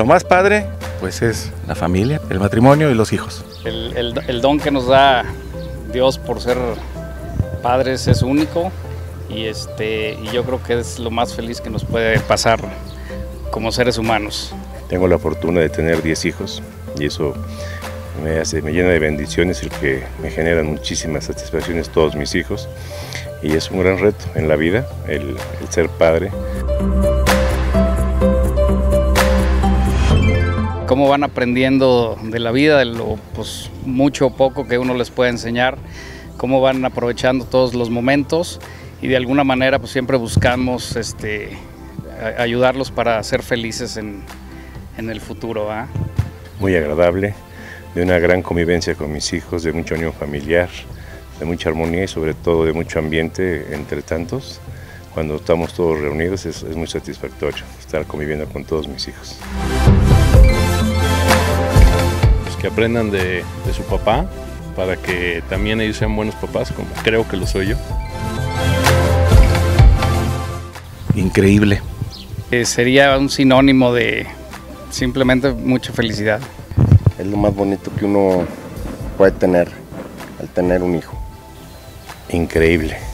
Lo más padre, pues es la familia, el matrimonio y los hijos. El don que nos da Dios por ser padres es único y yo creo que es lo más feliz que nos puede pasar como seres humanos. Tengo la fortuna de tener 10 hijos y eso me llena de bendiciones, el que me generan muchísimas satisfacciones todos mis hijos, y es un gran reto en la vida el ser padre. Cómo van aprendiendo de la vida, de lo mucho o poco que uno les puede enseñar, cómo van aprovechando todos los momentos y de alguna manera pues siempre buscamos ayudarlos para ser felices en el futuro. Muy agradable, de una gran convivencia con mis hijos, de mucha unión familiar, de mucha armonía y sobre todo de mucho ambiente entre tantos. Cuando estamos todos reunidos es muy satisfactorio estar conviviendo con todos mis hijos. Pues que aprendan de su papá para que también ellos sean buenos papás, como creo que lo soy yo. Increíble. Sería un sinónimo de simplemente mucha felicidad. Es lo más bonito que uno puede tener al tener un hijo. Increíble.